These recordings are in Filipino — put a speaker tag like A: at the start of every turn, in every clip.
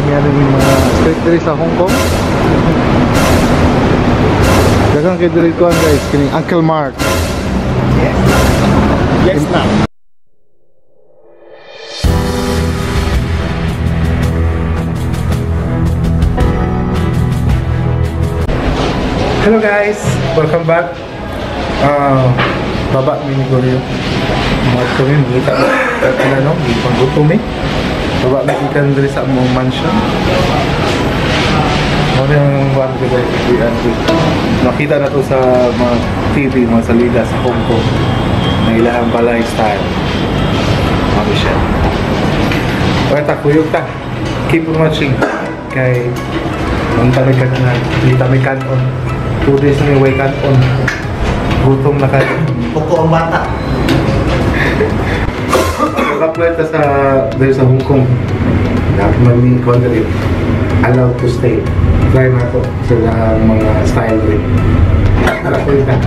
A: niya ng mga street diri sa Hong Kong. Dagang kay diri kuan guys, kini Uncle Mark.
B: Yes. Yes, ma'am.
A: Hello guys, welcome back. Baba mini goryo. Mga kami mangita no, panggutom eh. Baba na ikan diri sa among mansion. Ano yung one ko guys, nakita na to sa mga TV, mga salida sa Hong Kong. Na ilahang balay style. Mami siya. Okay, takuyog ta. Keep on watching. Kay ang tamikan na, hindi tamikan on. 2 days na may wake on. Gutom na kayo.
B: Poko ang bata.
A: Mag-apply ka dahil sa Hong Kong. Dapat mag-incon rin. Allowed to stay. Try na to sa mga style rin. Apply ka.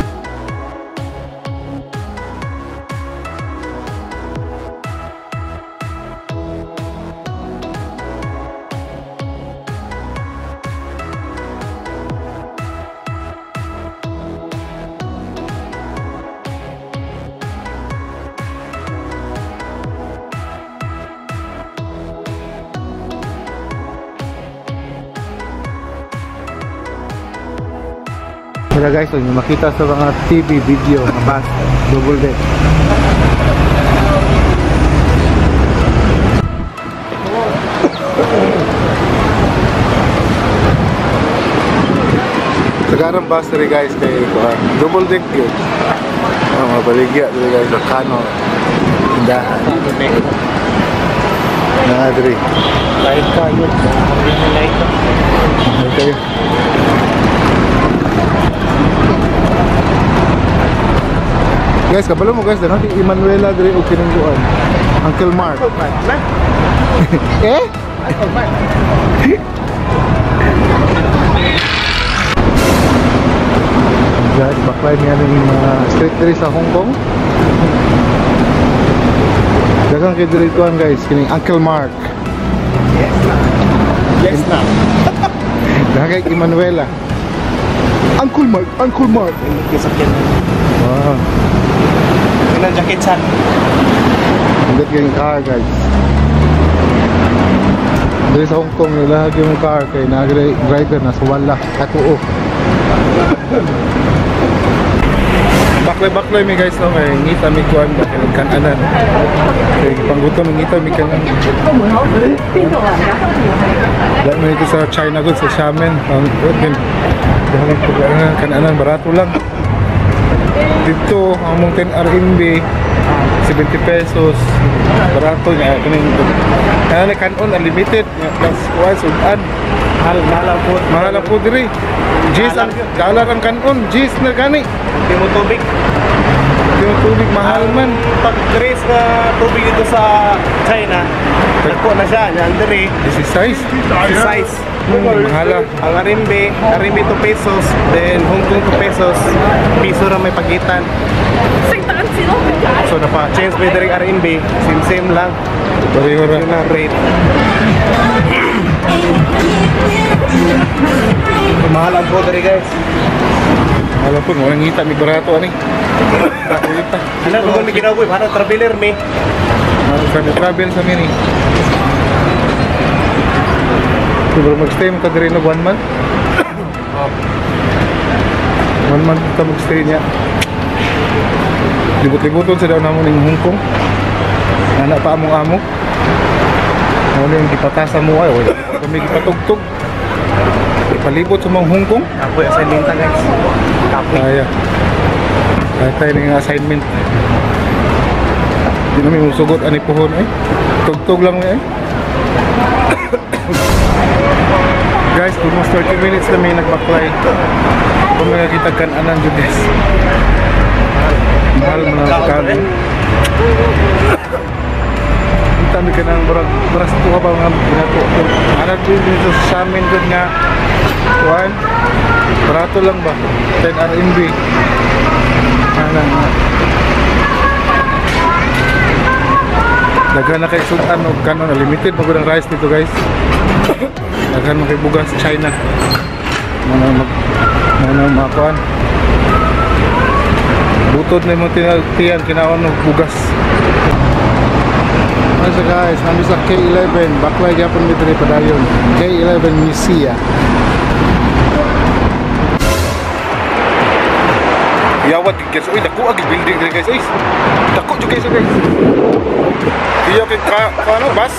A: Kaya guys, yung makita sa mga TV, video, mga bus, double deck. Sekarang bus rin guys, kay double deck yun. Mga baligya rin guys, Kano, tindahan. Nakadri.
B: Light ka yun. Light ka.
A: Okay. Guys, kabalo mo guys, dahil Emanuela diri o kinungguan. Uncle Mark. Eh?
B: Uncle Mark.
A: Guys, baklay niya ng mga street diri sa Hong Kong. Dagang kay diri kuan guys, kini Uncle Mark.
B: Yes, ma'am. Yes, ma'am.
A: Dagang kay Emanuela. Uncle Mark, Uncle Mark.
B: Kisakyan.
A: Wow.
B: Ng jacket san.
A: Hindi kayong car guys. Dito sa Hong Kong nila yung car kay driver na suwala katuo. Baklay may guys no, kay ngita mi kuan ba kay kananan. Kay panggutom ngita mi kanan. Dahil mo ito sa China goods sa Xiamen, dahil kananan barato lang. Dito among 10 RMB 70 pesos barato niya kaya kanon unlimited plus once udan mahal po diri G's ang dollar ang kanon G's na gani
B: Di mo tubig
A: mahal man
B: pag trace na tubig dito sa China nagpo na siya yan diri
A: 16
B: size
A: mahala
B: ang RMB 2 pesos then Hong Kong 2 pesos piso na may pagitan so napa-change by direct RMB same lang
A: pareho ra
B: na rate mahal ang po diri guys
A: alam po walang ngita mi barato ani
B: ano kung may ginawa ko parang traveler me
A: travel sa mini. Siguro mag-stay mo ka diri na 1 month? 1 month ka mag-stay niya. Libot-liboton sa daw namon ng Hong Kong. Anak pa among amo. Ano yung ipatasa mo ay wala kami ipatugtog. Ipalibot sa mga Hong Kong.
B: Kapoy assignment guys.
A: Kaya. Kaya tayo ng assignment. Hindi namin musugot ani pohon ay. Tugtog lang eh. Guys, almost 30 minutes na may nagbaklay. Kung nakakita kan-anan dyan guys. Mahal mo na pagkain. Tami ka ng baras ito ka ba mga binato. Anak din dito sa amin dyan nga. Kuhan. Barato lang ba? 10 RMB. Anak. Daghan na kay sudan og kanon limited magud ang rice dito guys. Daghan mo kay bugas China. Mana makuan. Butod na mo tiyan kinaon og bugas. So guys, nami sa K11, baklay gyapon mi diri padayon. K11 Misia. Yawat guys, uy dako ag building diri guys. Ay, dako jud guys. Iya kay ano bus.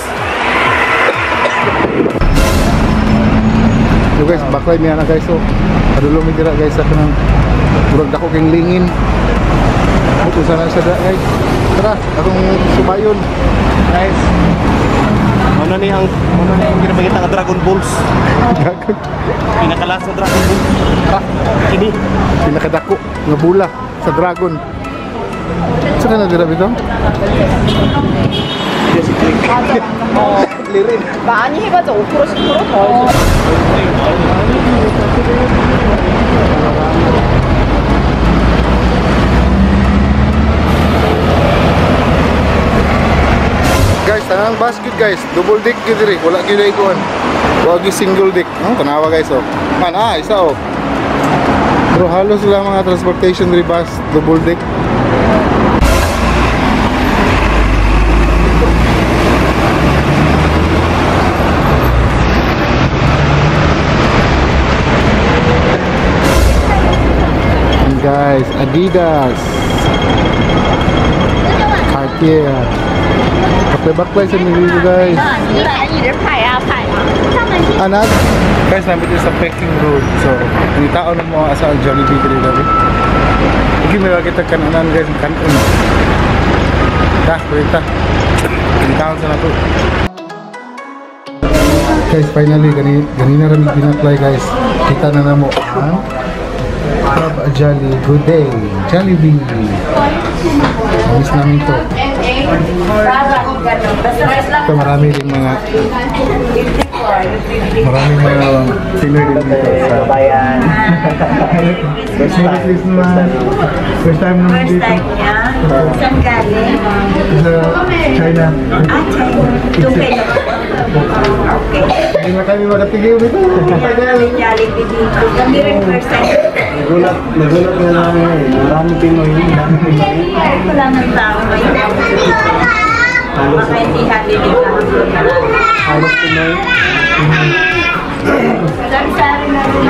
A: So guys, baklay mi ana guys. So, adulo mi dira guys sa kanang murag dako kay lingin. Ito sana sa guys. Tara, akong sumayon.
B: Guys, ano ni ang ginapakita nga Dragon Balls? Pinakalas sa Dragon Balls. Ini
A: pinakadako nga bula sa dragon. Saan na dira bitaw?
C: 많이 해봤자 5% 10% 더 해줘.
A: Guys, tanang basket guys, double deck gyud diri, wala gyud ikuan. Wagi single deck. Tanawa guys oh. Man, isa oh. Pero halos lang mga transportation diri bus, double deck. And guys, Adidas, Cartier. Baklay sa mga guys. Anak, guys, namin dito sa Peking Road. So, hindi tao na mo asa Jollibee dito gabi. Hindi may wakita kananan guys, kanon. Kuwita. Hindi tao sa nato. Guys, finally, ganina rin binaklay guys. Kita na na mo ang Have a Jolly Good Day Jollibee. Miss namin to. Ito maraming mga Pinoy din dito sa bayan. First time naman dito.
C: Saan galing?
A: Sa China.
C: China. Okay.
A: Hindi na kami makatigil dito.
C: Jollibee dito. Kami rin first time.
B: nagulat na namin. Maraming Pinoy.
C: Wala ng tao ngayon. Baka hindi halilig na hanggang marami.
B: Halos Pinoy.
C: Sari-sari na rin.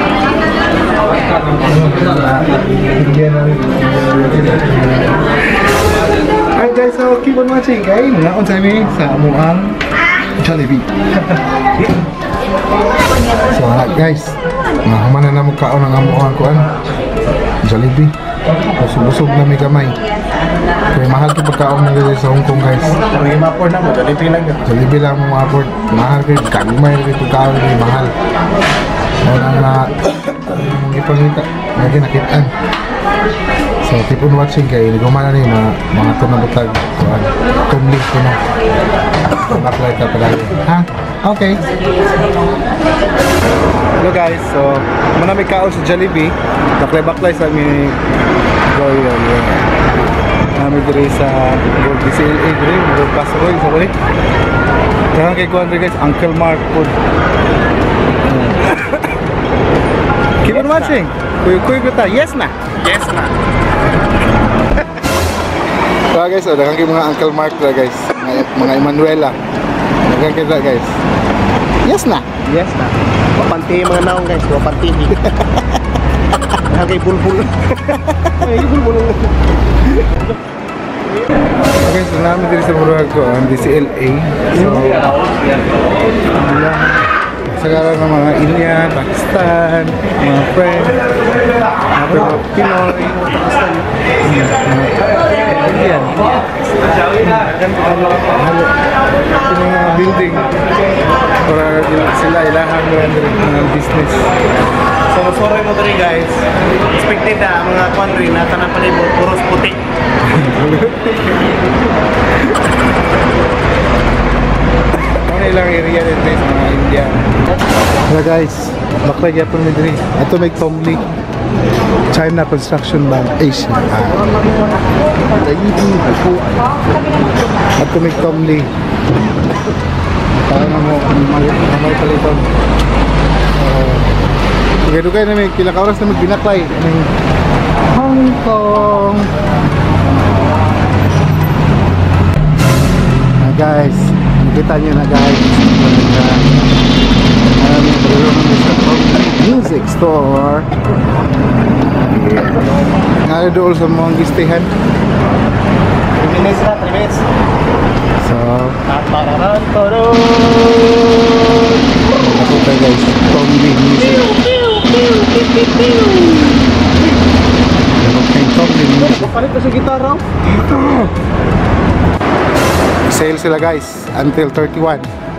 A: Alright guys, so keep on watching guys. Ngayon sa amin sa amuang Jollibee. So guys, humana na mo kaon ang amuang kuan Jollibee. Busog-busog na may gamay. Kaya mahal ito pagkaon nila sa Hong Kong guys.
B: Pero yung mapor na mo, Jollibee lang yun.
A: Jollibee lang mo afford. Mahal kayo, kagumay rin pagkaon nila mahal. Wala na ipangita, lagi nakitaan. So keep on watching kayo, nagumana na yung mga tunabutag. Tumling ko na. Baklay ka pala. Ha? Okay. Hello guys, so muna may kaon sa Jollibee. Baklay-baklay sa aming Royal. Kami diri sa Gold DCLA diri, Gold Paso Roy sa balik. Dahan kay kuan guys, Uncle Mark food. Keep on watching. Kuy kita. Yes na.
B: Yes na.
A: So guys, dahan kay mga Uncle Mark ra guys. Mga Emanuela. Dahan kita guys. Yes na.
B: Yes na. Wapantihi mga naong guys, wapantihi. Kay bulbul. Ay, bulbul.
A: Okay, so namin dito sa Murag ko ang DCLA. So, sagaran ng mga India, Pakistan, mga friends, mga Pinoy, Indian. Halo. Ito mga building para sila ilahan ng business.
B: So, sorry mo dali guys. Expected na ang mga country na tanang palibot, puros puti.
A: Ano ilang area dito sa mga India. Hello guys, baklay gyapon mi diri. Ato may Tomli. China Construction Bank Asia. At tumig Tom Lee. Parang mo may paliton. Dugay-dugay na may kila ka oras na magbinaklay. Hong Kong. Guys, nakita nyo na guys, music store. Nga doon sa mga gistihan.
B: 3 minutes na, 3 minutes.
A: So,
B: Tatararan,
A: ako tayo guys, Tommy Music. Tommy Music.
B: Palit na sa gitara.
A: Sale sila guys until 31.